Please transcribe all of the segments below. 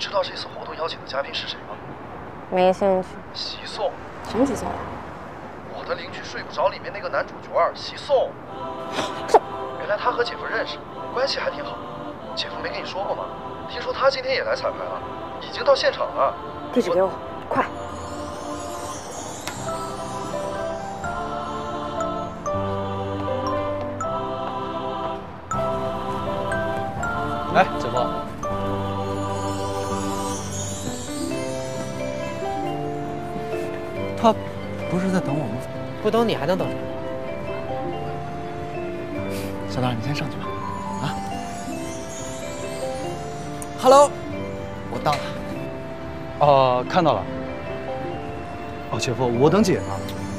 知道这次活动邀请的嘉宾是谁吗？ 没兴趣。 席颂。 什么席颂呀？ 我的邻居睡不着里面那个男主角席颂。原来他和姐夫认识，关系还挺好。姐夫没跟你说过吗？听说他今天也来彩排了，已经到现场了。 地址给我，快！ 哎，姐夫。 他不是在等我吗？ 不等你还能等谁？ 小道，你先上去吧。啊 ，Hello， 我到了。 哦，看到了。哦，姐夫，我等姐呢。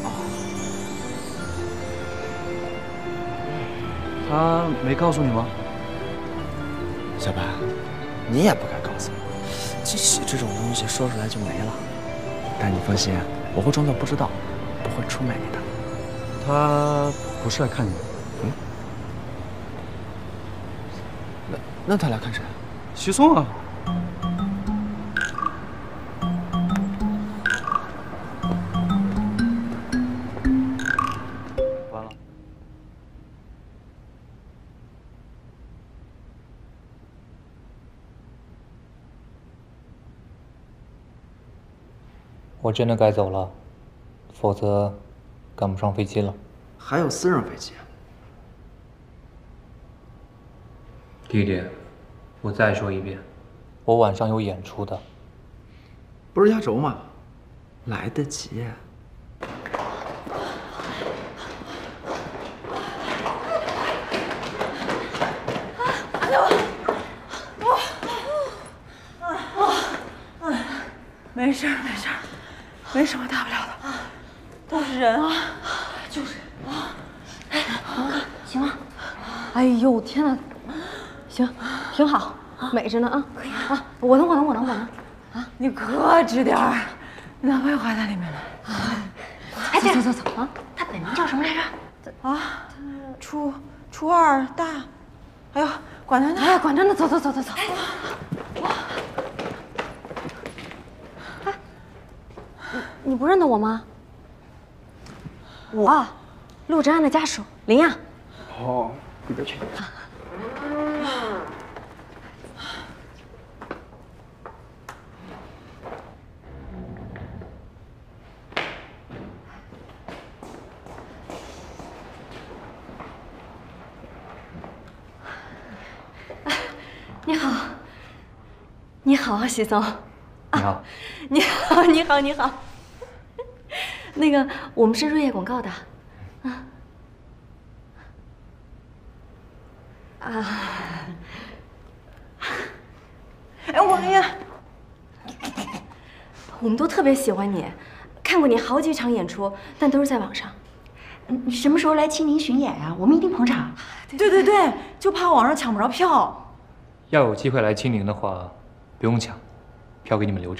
他没告诉你吗？ 小白，你也不该告诉我，惊喜这种东西说出来就没了。但你放心，我会装作不知道，不会出卖你的。 他不是来看你的。 嗯。那他来看谁？ 席颂啊。完了。 我真的该走了，否则赶不上飞机了。 还有私人飞机。 弟弟，我再说一遍，我晚上有演出的。 不是压轴吗？来得及。 没事没事，没什么大不了的，都是人啊，就是啊。 哎，行吗？哎呦天哪，行，挺好，美着呢啊！可以啊，我能啊！你克制点儿，男朋友还在里面呢。 哎，走啊！他本名叫什么来着？ 啊，初二大，哎呦，管他呢！ 哎，管他呢，走。你不认得我吗？我，陆哲安的家属林漾。 哦，你别去。 你好，席颂。 你好。 你好。那个，我们是瑞业广告的。 哎，我呀， 我们都特别喜欢你，看过你好几场演出，但都是在网上。 你什么时候来青宁巡演啊？我们一定捧场。 对，就怕网上抢不着票。 要有机会来青宁的话，不用抢，票给你们留着。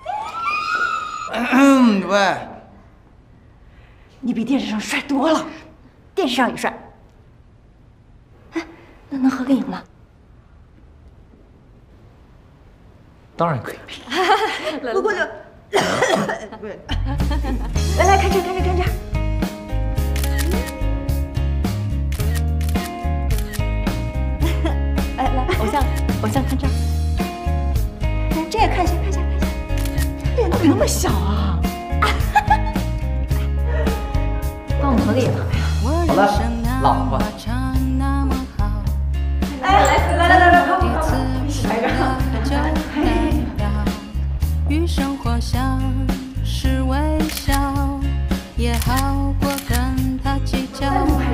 喂， 你比电视上帅多了， 电视上也帅。 哎，那能合个影吗？ 当然可以。 不过就， 来看这。 来，偶像看这儿。 这也看一下。 脸怎么那么小啊？ 帮我们合个影。 好了，老婆。 来，好， 一起来着。 与生活相视微笑，也好过跟他计较。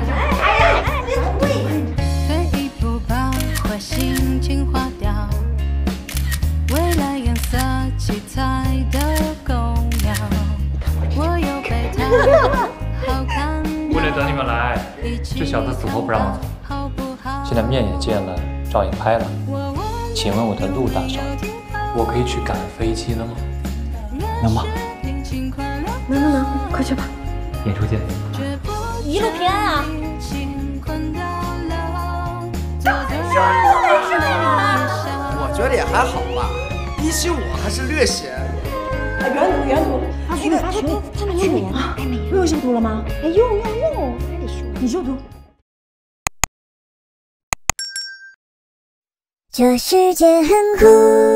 退一步把坏心情划掉，未来颜色七彩的狗苗，我又被他好看。 为了等你们来，这小子死活不让我走。现在面也见了，照也拍了，请问我的陆大少爷，我可以去赶飞机了吗？ 能吗？ 能，快去吧。 演出见。 一路平安啊！ 我觉得也还好吧。 比起我还是略显。 原图， 发群里，他能用美颜啊？不用修图了吗？哎，用，还得修。你修图。 这世界很酷。